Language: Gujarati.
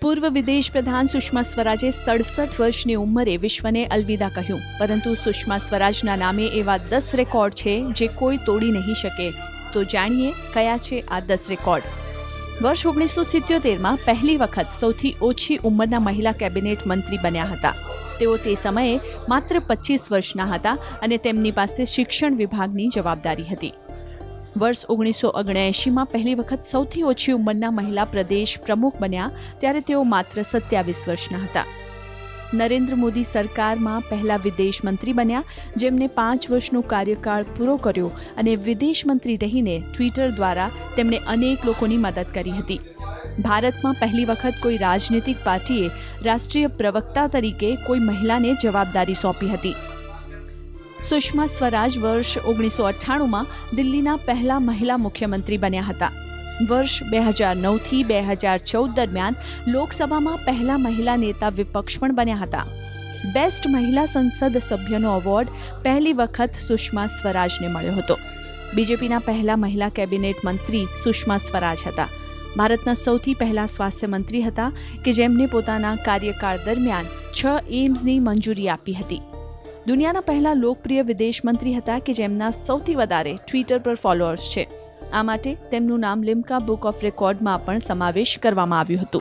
પૂર્વ વિદેશ પ્રધાન સુષ્મા સ્વરાજે 67 વર્ષની ઉંમરે વિશ્વને અલવિદા કહ્યું, પરંતુ સુષ્મા સ્વરાજના નામે એવા 10 રેકોર્ડ છે જે કોઈ તોડી નહીં શકે. તો જાણીએ કયા છે આ 10 રેકોર્ડ. વર્ષ 1977માં પહેલી વખત સૌથી ઓછી ઉંમરના મહિલા કેબિનેટ મંત્રી બન્યા હતા. તેઓ તે સમયે માત્ર 25 વર્ષના હતા અને તેમની પાસે શિક્ષણ વિભાગની જવાબદારી હતી. વર્ષ 1979માં પહેલી વખત સૌથી ઓછી ઉંમરના મહિલા પ્રદેશ પ્રમુખ બન્યા ત્યારે તેઓ માત્ર 27 વર્ષના હતા. નરેન્દ્ર મોદી સરકારમાં પહેલા વિદેશ મંત્રી બન્યા, જેમને 5 વર્ષનો કાર્યકાળ પૂરો કર્યો અને વિદેશ મંત્રી રહીને ટ્વિટર દ્વારા તેમણે અનેક લોકોની મદદ કરી હતી. ભારતમાં પહેલી વખત કોઈ રાજનીતિક પાર્ટીએ રાષ્ટ્રીય પ્રવક્તા તરીકે કોઈ મહિલાને જવાબદારી સોંપી હતી. સુષ્મા સ્વરાજ વર્ષ 1998માં દિલ્હીના પહેલા મહિલા મુખ્યમંત્રી બન્યા હતા. વર્ષ 2009થી 2014 દરમિયાન લોકસભામાં પહેલા મહિલા નેતા વિપક્ષ પણ બન્યા હતા. બેસ્ટ મહિલા સંસદ સભ્યનો એવોર્ડ પહેલી વખત સુષ્મા સ્વરાજને મળ્યો હતો. બીજેપીના પહેલા મહિલા કેબિનેટ મંત્રી સુષ્મા સ્વરાજ હતા. ભારતના સૌથી પહેલા સ્વાસ્થ્ય મંત્રી હતા કે જેમને પોતાના કાર્યકાળ દરમિયાન 6 એમ્સની મંજૂરી આપી હતી. દુનિયાના પહેલા લોકપ્રિય વિદેશ મંત્રી હતા કે જેમના સૌથી વધારે ટ્વિટર પર ફોલોઅર્સ છે. આ માટે તેમનું નામ લિમ્કા બુક ઓફ રેકોર્ડમાં પણ સમાવેશ કરવામાં આવ્યું હતું.